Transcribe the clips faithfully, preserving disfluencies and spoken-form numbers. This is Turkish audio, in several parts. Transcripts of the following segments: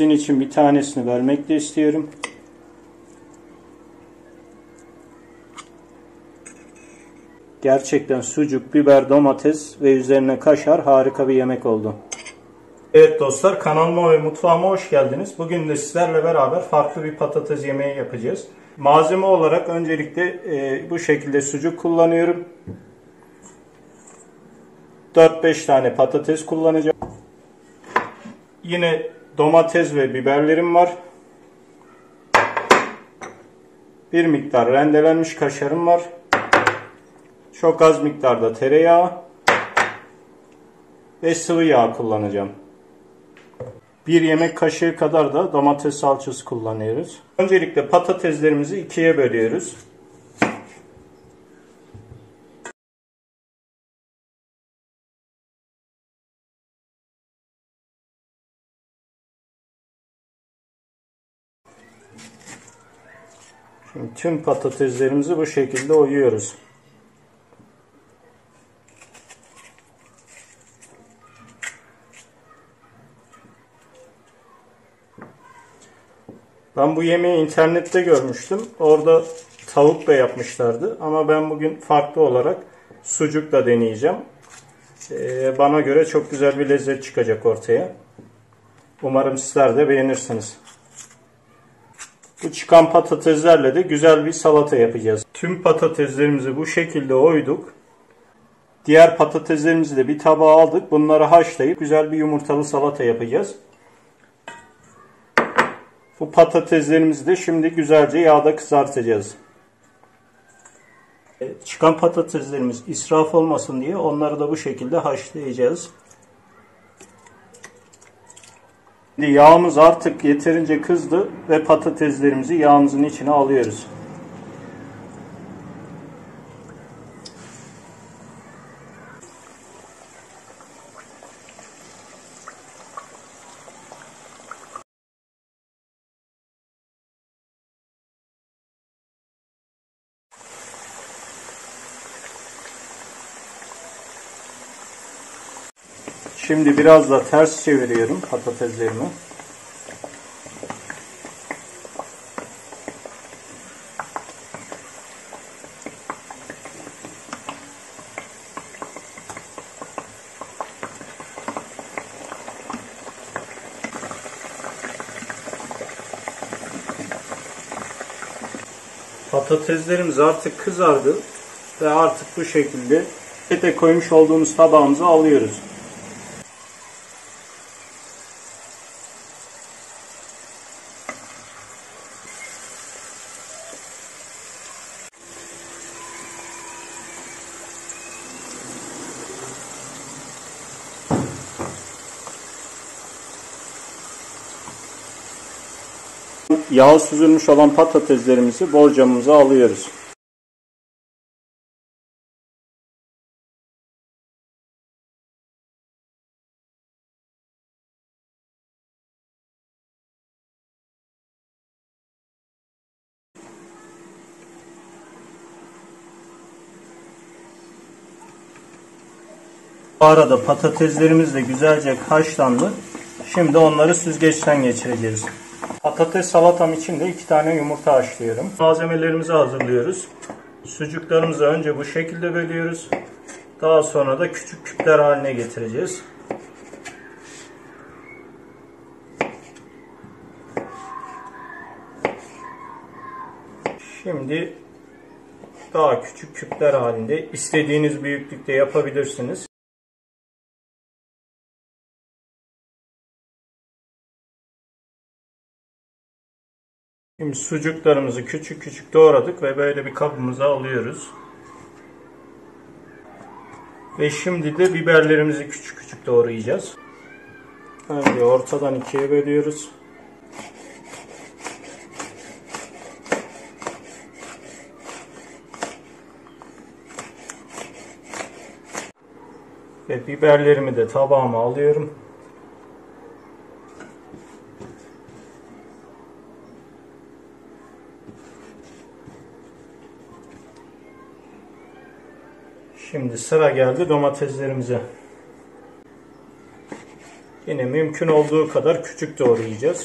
Sizin için bir tanesini vermek de istiyorum. Gerçekten sucuk, biber, domates ve üzerine kaşar harika bir yemek oldu. Evet dostlar, kanalıma ve mutfağıma hoş geldiniz. Bugün de sizlerle beraber farklı bir patates yemeği yapacağız. Malzeme olarak öncelikle e, bu şekilde sucuk kullanıyorum. dört beş tane patates kullanacağım. Yine domates ve biberlerim var. Bir miktar rendelenmiş kaşarım var. Çok az miktarda tereyağı ve sıvı yağ kullanacağım. Bir yemek kaşığı kadar da domates salçası kullanıyoruz. Öncelikle patateslerimizi ikiye bölüyoruz. Şimdi tüm patateslerimizi bu şekilde oyuyoruz. Ben bu yemeği internette görmüştüm. Orada tavuk da yapmışlardı. Ama ben bugün farklı olarak sucuk da deneyeceğim. Ee, bana göre çok güzel bir lezzet çıkacak ortaya. Umarım sizler de beğenirsiniz. Bu çıkan patateslerle de güzel bir salata yapacağız. Tüm patateslerimizi bu şekilde oyduk. Diğer patateslerimizi de bir tabağa aldık. Bunları haşlayıp güzel bir yumurtalı salata yapacağız. Bu patateslerimizi de şimdi güzelce yağda kızartacağız. Çıkan patateslerimiz israf olmasın diye onları da bu şekilde haşlayacağız. Şimdi yağımız artık yeterince kızdı ve patateslerimizi yağımızın içine alıyoruz. Şimdi biraz da ters çeviriyorum patateslerimi. Patateslerimiz artık kızardı ve artık bu şekilde ete koymuş olduğumuz tabağımıza alıyoruz. Yağı süzülmüş olan patateslerimizi borcamımıza alıyoruz. Bu arada patateslerimiz de güzelce haşlandı. Şimdi onları süzgeçten geçireceğiz. Patates salatam için de iki tane yumurta haşlıyorum. Malzemelerimizi hazırlıyoruz. Sucuklarımızı önce bu şekilde bölüyoruz. Daha sonra da küçük küpler haline getireceğiz. Şimdi daha küçük küpler halinde istediğiniz büyüklükte yapabilirsiniz. Şimdi sucuklarımızı küçük küçük doğradık ve böyle bir kabımıza alıyoruz. Ve şimdi de biberlerimizi küçük küçük doğrayacağız. Önce ortadan ikiye bölüyoruz. Ve biberlerimi de tabağıma alıyorum. Şimdi sıra geldi domateslerimize. Yine mümkün olduğu kadar küçük doğrayacağız.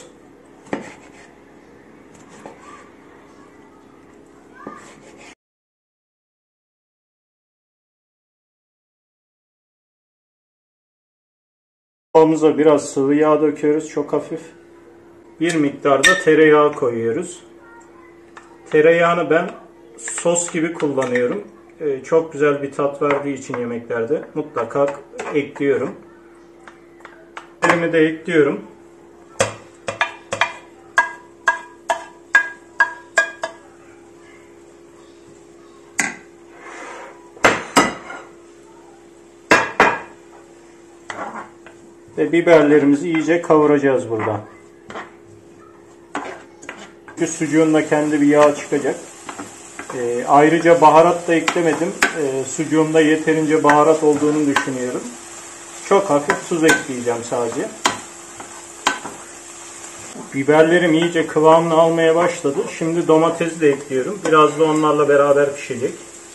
Tavamıza biraz sıvı yağ döküyoruz, çok hafif. Bir miktar da tereyağı koyuyoruz. Tereyağını ben sos gibi kullanıyorum. Ee, çok güzel bir tat verdiği için yemeklerde mutlaka ekliyorum. Elimi de ekliyorum. Ve biberlerimizi iyice kavuracağız burada. Çünkü sucuğun da kendi bir yağ çıkacak. E, ayrıca baharat da eklemedim. E, sucuğumda yeterince baharat olduğunu düşünüyorum. Çok hafif tuz ekleyeceğim sadece. Biberlerim iyice kıvamını almaya başladı. Şimdi domatesi de ekliyorum. Biraz da onlarla beraber pişecek.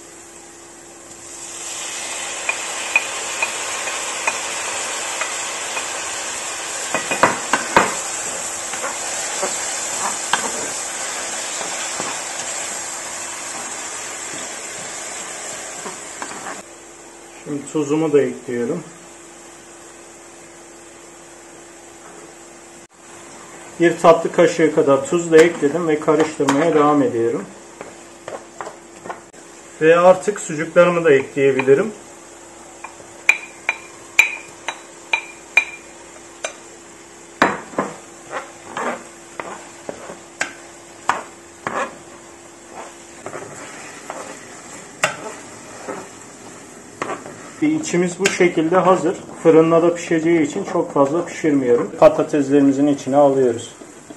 Şimdi tuzumu da ekliyorum. Bir tatlı kaşığı kadar tuz da ekledim ve karıştırmaya devam ediyorum. Ve artık sucuklarımı da ekleyebilirim. İçimiz bu şekilde hazır. Fırında da pişeceği için çok fazla pişirmiyorum. Patateslerimizin içine alıyoruz.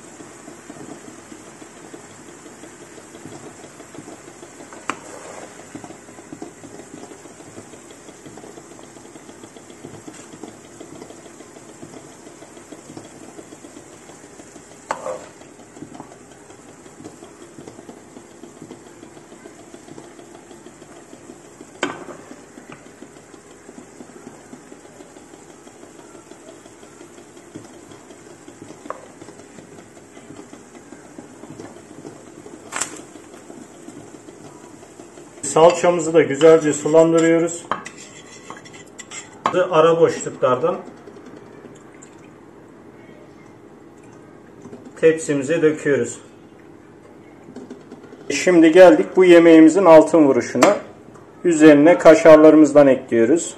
Salçamızı da güzelce sulandırıyoruz. Ara boşluklardan tepsimize döküyoruz. Şimdi geldik bu yemeğimizin altın vuruşuna. Üzerine kaşarlarımızdan ekliyoruz.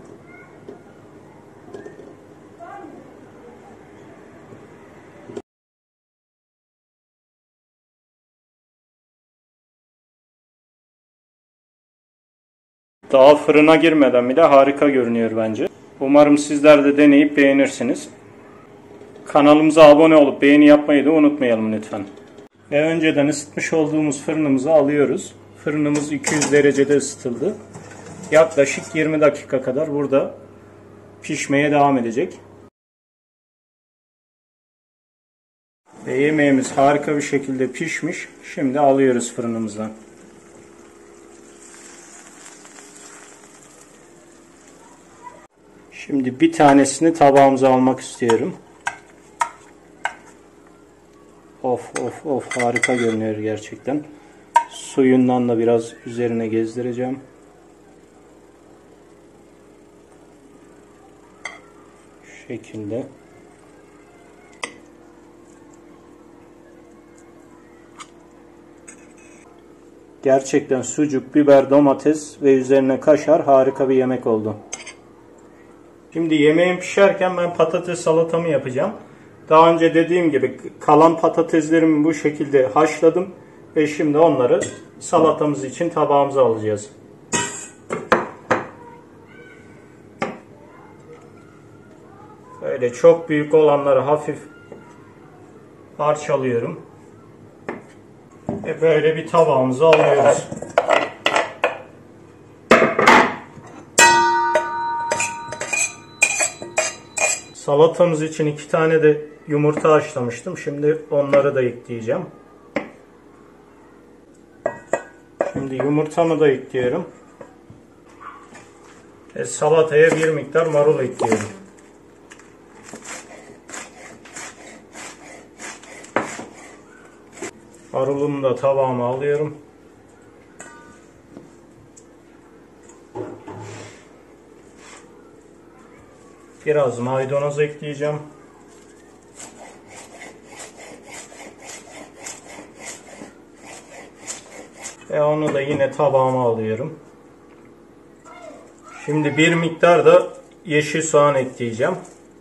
Daha fırına girmeden bile harika görünüyor bence. Umarım sizler de deneyip beğenirsiniz. Kanalımıza abone olup beğeni yapmayı da unutmayalım lütfen. Ve önceden ısıtmış olduğumuz fırınımızı alıyoruz. Fırınımız iki yüz derecede ısıtıldı. Yaklaşık yirmi dakika kadar burada pişmeye devam edecek. Ve yemeğimiz harika bir şekilde pişmiş. Şimdi alıyoruz fırınımızdan. Şimdi bir tanesini tabağımıza almak istiyorum. Of of of, harika görünüyor gerçekten. Suyundan da biraz üzerine gezdireceğim. Şu şekilde. Gerçekten sucuk, biber, domates ve üzerine kaşar harika bir yemek oldu. Şimdi yemeğim pişerken ben patates salatamı yapacağım. Daha önce dediğim gibi kalan patateslerimi bu şekilde haşladım ve şimdi onları salatamız için tabağımıza alacağız. Böyle çok büyük olanları hafif parçalıyorum ve böyle bir tabağımıza alıyoruz. Salatamız için iki tane de yumurta haşlamıştım. Şimdi onları da ekleyeceğim. Şimdi yumurtamı da ekliyorum. Ve salataya bir miktar marul ekliyorum. Marulumu da tabağıma alıyorum. Biraz maydanoz ekleyeceğim. Ve onu da yine tabağıma alıyorum. Şimdi bir miktar da yeşil soğan ekleyeceğim.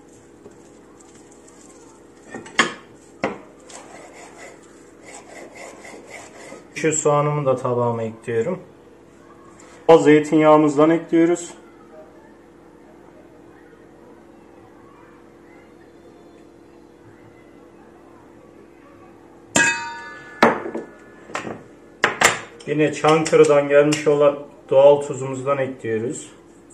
Yeşil soğanımı da tabağıma ekliyorum. Az zeytinyağımızdan ekliyoruz. Yine Çankırı'dan gelmiş olan doğal tuzumuzdan ekliyoruz.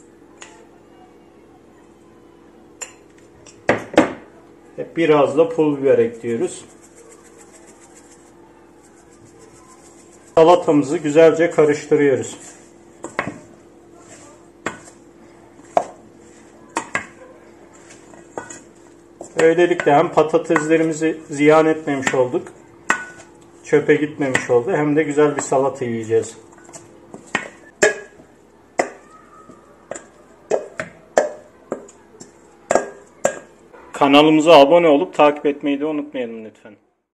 Ve biraz da pul biber ekliyoruz. Salatamızı güzelce karıştırıyoruz. Böylelikle hem patateslerimizi ziyan etmemiş olduk, çöpe gitmemiş oldu, hem de güzel bir salata yiyeceğiz. Kanalımıza abone olup takip etmeyi de unutmayalım lütfen.